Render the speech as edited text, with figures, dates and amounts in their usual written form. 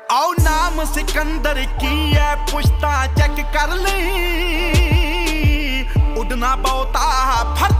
आओ नाम सिकंदर की है पुश्ता चेक कर ली, उड़ना बहुता फट